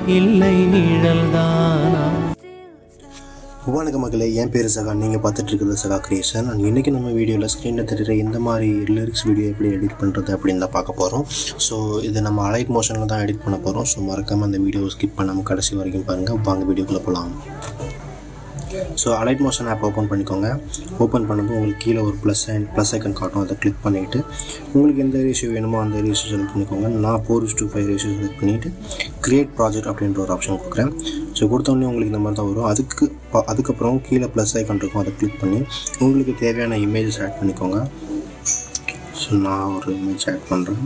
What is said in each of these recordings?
இல்லை நிழல்தானா. வணக்கம் மக்களே, என் பேர் சகா. நீங்கள் பார்த்துட்டு இருக்கிறது சகா கிரியேஷன். அண்ட் இன்றைக்கி நம்ம வீடியோவில் ஸ்க்ரீனில் தெரிகிற இந்த மாதிரி லிரிக்ஸ் வீடியோ எப்படி எடிட் பண்ணுறது அப்படின்னு தான் பார்க்க போகிறோம். ஸோ இது நம்ம அலைட் மோஷனில் தான் எடிட் பண்ண போகிறோம். ஸோ மறக்காமல் அந்த வீடியோ ஸ்கிப் பண்ணாமல் கடைசி வரைக்கும் பாருங்கள். வாங்க வீடியோக்குள்ளே போகலாம். So Alight Motion app open பண்ணிக்கோங்க. ஓப்பன் பண்ணது உங்களுக்கு கீழே ஒரு ப்ளஸ் ஐக்கன் காட்டும். அதை கிளிக் பண்ணிவிட்டு உங்களுக்கு எந்த ரேஷியோ வேணுமோ அந்த ரேஷியோ செலக்ட் பண்ணிக்கோங்க. நான் 4:5 ரேஷியோ செலக்ட் பண்ணிவிட்டு க்ரியேட் ப்ராஜெக்ட் அப்படின்ற ஒரு ஆப்ஷன் கொடுக்குறேன். ஸோ கொடுத்தோடனே உங்களுக்கு இந்த மாதிரி தான் வரும். அதுக்கப்புறம் கீழே ப்ளஸ் ஐக்கன் இருக்கும். அதை கிளிக் பண்ணி உங்களுக்கு தேவையான இமேஜஸ் ஆட் பண்ணிக்கோங்க. ஸோ நான் ஒரு இமேஜ் ஆட் பண்ணுறேன்.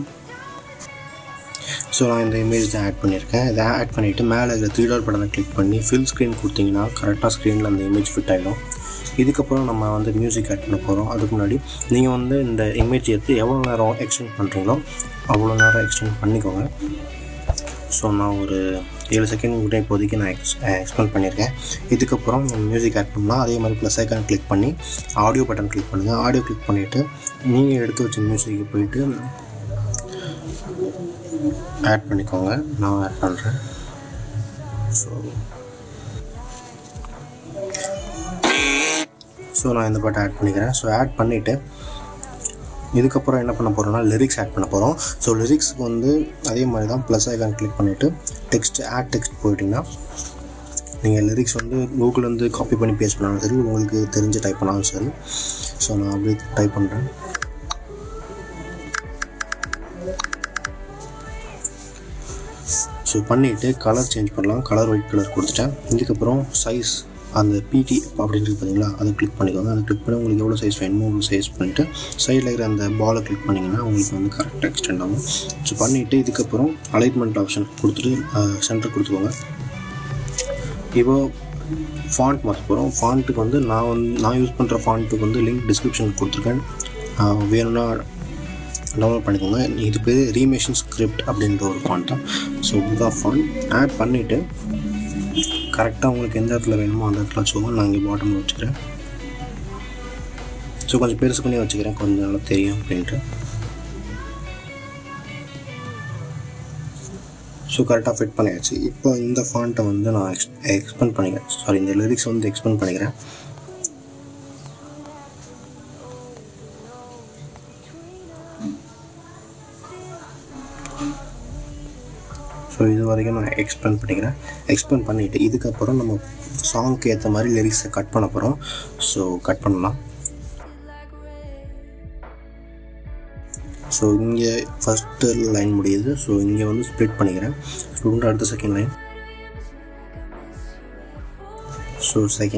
ஸோ நான் இந்த இமேஜ் தான் ஆட் பண்ணியிருக்கேன். இதை ஆட் பண்ணிவிட்டு மேலே இருக்கிற 3 டாட் பட்டனை கிளிக் பண்ணி ஃபில் ஸ்க்ரீன் கொடுத்தீங்கன்னா கரெக்டாக ஸ்க்ரீனில் அந்த இமேஜ் ஃபிட் ஆகிடும். இதுக்கப்புறம் நம்ம மியூசிக் ஆட் பண்ண போகிறோம். அதுக்கு முன்னாடி நீங்கள் இந்த இமேஜ் எடுத்து எவ்வளோ நேரம் எக்ஸ்டெண்ட் பண்ணுறீங்களோ அவ்வளோ நேரம் எக்ஸ்டெண்ட் பண்ணிக்கோங்க. ஸோ நான் ஒரு 7 செகண்ட் கூட இப்போதைக்கு நான் எக்ஸ்பெண்ட் பண்ணியிருக்கேன். இதுக்கப்புறம் மியூசிக் ஆட் பண்ணால் அதே மாதிரி ப்ளஸ் ஐக்கான் கிளிக் பண்ணி ஆடியோ பட்டன் கிளிக் பண்ணுங்கள். ஆடியோ கிளிக் பண்ணிவிட்டு நீங்கள் எடுத்து வச்ச மியூசிக்கு போயிட்டு ஆட் பண்ணிக்கோங்க. நான் ஆட் பண்ணுறேன். ஸோ நான் இந்த பாட்டை ஆட் பண்ணிக்கிறேன். ஸோ ஆட் பண்ணிவிட்டு இதுக்கப்புறம் என்ன பண்ண போகிறோம்னா லிரிக்ஸ் ஆட் பண்ண போகிறோம். ஸோ லிரிக்ஸுக்கு அதே மாதிரி தான் ப்ளஸ் ஐக்கான் கிளிக் பண்ணிவிட்டு ஆட் டெக்ஸ்ட் போயிட்டிங்கன்னா நீங்கள் லிரிக்ஸ் கூகுள் காப்பி பண்ணி பேஸ்ட் பண்ணாலும் சரி, உங்களுக்கு தெரிஞ்சு டைப் பண்ணாலும் சரி. ஸோ நான் அப்படியே டைப் பண்ணுறேன். ஸோ பண்ணிவிட்டு கலர் சேஞ்ச் பண்ணலாம். கலர் ஒயிட் கலர் கொடுத்துட்டேன். இதுக்கப்புறம் சைஸ் அந்த பிடி அப்படின்றது பார்த்தீங்களா, அதை கிளிக் பண்ணிக்கோங்க. அதை கிளிக் பண்ணி உங்களுக்கு எவ்வளோ சைஸ் வேணுமோ அவ்வளோ சைஸ் பண்ணிவிட்டு சைடில் இருக்கிற அந்த பாலை கிளிக் பண்ணிங்கன்னா உங்களுக்கு கரெக்டாக எக்ஸ்டெண்ட் ஆகும். ஸோ பண்ணிவிட்டு இதுக்கப்புறம் அலைன்மெண்ட் ஆப்ஷன் கொடுத்துட்டு சென்டர் கொடுத்துக்கோங்க. இப்போ ஃபாண்ட் மாற்ற போகிறோம். ஃபாண்ட்டுக்கு நான் யூஸ் பண்ணுற ஃபாண்ட்டுக்கு லிங்க் டிஸ்கிரிப்ஷன் கொடுத்துருக்கேன். வேணும்னா டவுன்லோட் பண்ணிக்கோங்க. இது பேர் ரீமேஷன் ஸ்கிரிப்ட் அப்படின்ற ஒரு ஃபாண்ட் தான். ஸோ இதுதான் ஃபாண்ட். ஆட் பண்ணிவிட்டு கரெக்டாக உங்களுக்கு எந்த இடத்துல வேணுமோ அந்த இடத்துல வச்சுக்கோங்க. நான் இங்கே பாட்டமில் வச்சுக்கிறேன். ஸோ கொஞ்சம் பெருசு பண்ணி வச்சுக்கிறேன், கொஞ்சம் நல்லா தெரியும் அப்படின்ட்டு. ஸோ கரெக்டாக ஃபிட் பண்ணியாச்சு. இப்போ இந்த ஃபாண்ட்டை நான் எக்ஸ்பெண்ட் பண்ணிக்கிறேன். சாரி, இந்த லிரிக்ஸ் எக்ஸ்பெண்ட் பண்ணிக்கிறேன். ஸோ இது வரைக்கும் நான் எக்ஸ்பெண்ட் பண்ணிக்கிறேன். எக்ஸ்பெண்ட் பண்ணிவிட்டு இதுக்கப்புறம் நம்ம சாங்க்கு ஏற்ற மாதிரி லிரிக்ஸை கட் பண்ண போகிறோம். ஸோ கட் பண்ணலாம். ஸோ இங்கே ஃபஸ்ட்டு லைன் முடியுது. ஸோ இங்கே ஸ்ப்ளிட் பண்ணிக்கிறேன். ஸ்டூடெண்ட் அடுத்த second line. So second.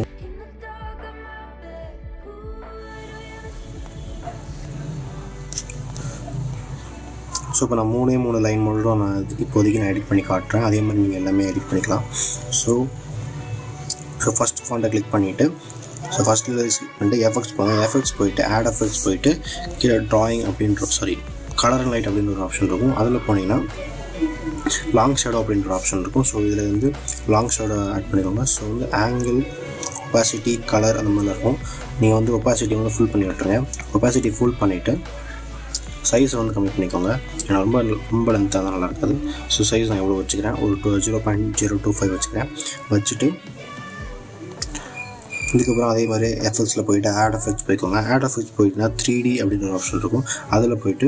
So இப்போ நான் 3 லைன் மட்டும் இப்போதைக்கு நான் எடிட் பண்ணி காட்டுறேன். அதே மாதிரி நீங்கள் எல்லாமே எடிட் பண்ணிக்கலாம். ஸோ ஃபஸ்ட் ஃபாண்ட்டை கிளிக் பண்ணிவிட்டு ஃபஸ்ட்டில் கிளிக் பண்ணிட்டு எஃபெக்ட்ஸ் போங்க. எஃபெக்ட்ஸ் போயிட்டு ஆட் எஃபெக்ட்ஸ் போயிட்டு கீழே ட்ராயிங் கலர் அண்ட் லைட் அப்படின்ற ஒரு ஆப்ஷன் இருக்கும். அதில் போனீங்கன்னா லாங் ஷேடோ அப்படின்ற ஒரு ஆப்ஷன் இருக்கும். ஸோ இதில் லாங் ஷேடோ ஆட் பண்ணிக்கோங்க. ஸோ ஆங்கிள், ஒப்பாசிட்டி, கலர் அந்த மாதிரிலாம் இருக்கும். நீங்கள் ஒப்பாசிட்டி ஃபுல் பண்ணி விட்டுருங்க. ஒப்பாசிட்டி ஃபுல் பண்ணிவிட்டு சைஸை கம்மி பண்ணிக்கோங்க. ஏன்னா ரொம்ப லென்த்தாக தான் நல்லா இருக்காது. ஸோ சைஸ் நான் எவ்வளோ வச்சுக்கிறேன், ஒரு 0.025 வச்சுக்கிறேன். வச்சுட்டு இதுக்கப்புறம் அதே மாதிரி எஃபெக்ட்ஸில் போயிட்டு ஆட் எஃபெக்ட்ஸ் போய்க்கோங்க. ஆட் எஃபெக்ட்ஸ் போயிட்டுனா 3D அப்படின்ற ஒரு ஆப்ஷன் இருக்கும். அதில் போயிட்டு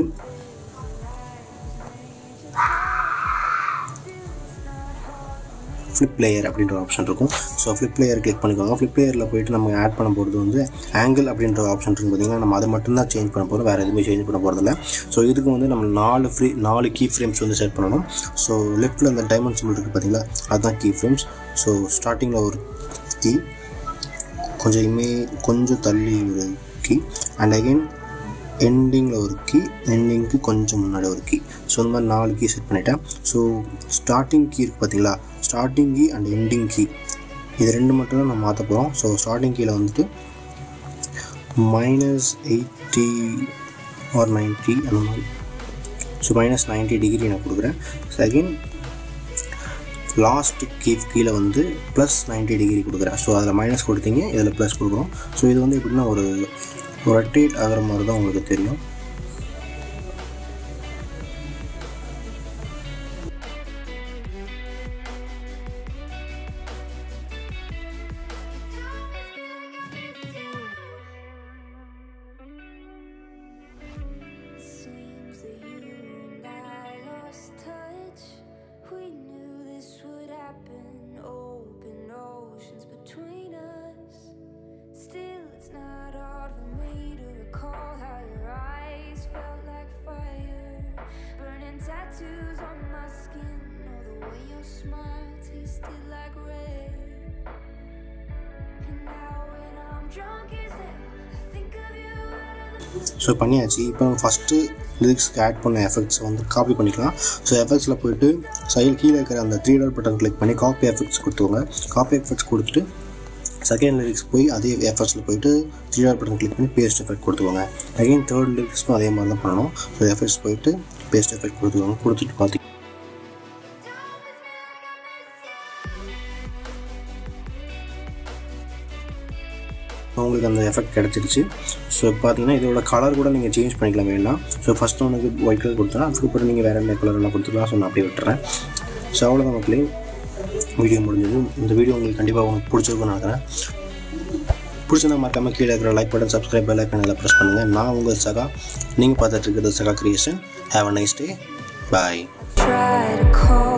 ஃப்ளிப் லேயர் அப்படின்ற ஆப்ஷன் இருக்கும். ஸோ ஃப்ளிப் லேயர் கிளிக் பண்ணிக்கோங்க. ஃப்ளிப் லேயரில் போய்ட்டு நம்ம ஆட் பண்ண போகிறது ஆங்கிள் அப்படின்ற ஆப்ஷன் இருக்குது. பார்த்திங்கன்னா நம்ம அதை மட்டும்தான் சேஞ்ச் பண்ண போகிறோம், வேறு எதுவுமே சேஞ்ச் பண்ண போகிறதில்ல. ஸோ இதுக்கு நம்ம 4 கீ ஃப்ரேம்ஸ் செட் பண்ணணும். ஸோ லெஃப்ட்டில் அந்த டைமண்ட் சிம்பிள் இருக்குது பார்த்தீங்களா, அதுதான் கீ ஃப்ரேம்ஸ். ஸோ ஸ்டார்டிங்கில் ஒரு கீ, கொஞ்சம் தள்ளி ஒரு கீ, அண்ட் அகெயின் எண்டிங்கில் ஒரு கீ, எண்டிங்க்கு கொஞ்சம் முன்னாடி ஒரு கீ. ஸோ இந்த மாதிரி 4 கீ செட் பண்ணிட்டேன். ஸோ ஸ்டார்டிங் கீ இருக்குது பார்த்தீங்களா, starting key and ending key இது 2 மட்டும் தான் நம்ம மாற்ற போகிறோம். ஸோ ஸ்டார்டிங் கீழே -80 or 90 அந்த மாதிரி. ஸோ -90 டிகிரி நான் கொடுக்குறேன். செகண்ட் லாஸ்ட் கீழே +90 டிகிரி கொடுக்குறேன். ஸோ அதில் மைனஸ் கொடுத்தீங்க, இதில் ப்ளஸ் கொடுக்குறோம். ஸோ இது எப்படின்னா ஒரு ரொட்டேட் ஆகிற மாதிரி தான் உங்களுக்கு தெரியும். tattoos on my skin, or the way your smile tasted like rain. And now when I'm drunk as hell, I think of you out of the ஸோ பண்ணியாச்சு. இப்போ ஃபஸ்ட்டு லிரிக்ஸ்க்கு ஆட் பண்ண எஃபெக்ட்ஸ் வந்து காப்பி பண்ணிக்கலாம். ஸோ எஃபெக்ட்ஸில் போய்ட்டு side கீழே இருக்கிற அந்த 3 டாட் பட்டன் கிளிக் பண்ணி காப்பி எஃபெக்ட்ஸ் கொடுத்துருங்க. காப்பி எஃபெக்ட்ஸ் கொடுத்துட்டு செகண்ட் லிரிக்ஸ் போய் அதே எஃபெக்ட்ஸில் போய்ட்டு 3 டாட் பட்டன் கிளிக் பண்ணி பேஸ்ட் எஃபெக்ட் கொடுத்துக்கோங்க. அகைன் தேர்ட் லிரிக்ஸ்க்கும் அதே மாதிரி தான் பண்ணணும். ஸோ எஃபெக்ட்ஸ் போய்ட்டு பேஸ்ட் எஃபெக்ட் கொடுத்துக்கோங்க. கொடுத்துட்டு பார்த்திங்கன்னா உங்களுக்கு அந்த எஃபெக்ட் கிடச்சிருச்சு. ஸோ பார்த்தீங்கன்னா இதோட கலர் கூட நீங்கள் சேஞ்ச் பண்ணிக்கலாம் வேணாம். ஸோ ஃபஸ்ட்டு உனக்கு ஒயிட் கலர் கொடுத்துனா அதுக்கப்புறம் நீங்கள் வேறு என்ன கலர்லாம் கொடுத்துக்கலாம். ஸோ நான் அப்படியே விட்டுறேன். ஸோ அவ்வளோதான் மக்களே, வீடியோ முடிஞ்சது. இந்த வீடியோ உங்களுக்கு கண்டிப்பாக உங்களுக்கு பிடிச்சிருக்குன்னு நினைக்கிறேன். பிடிச்சிருந்தா மறக்காமல் கீழே இருக்கிற like button, subscribe bell icon எல்லாம் ப்ரெஸ் பண்ணுங்கள். நான் உங்கள் சகா, நீங்கள் பார்த்துட்டு இருக்கிறது Saga creation. Have a nice day. Bye.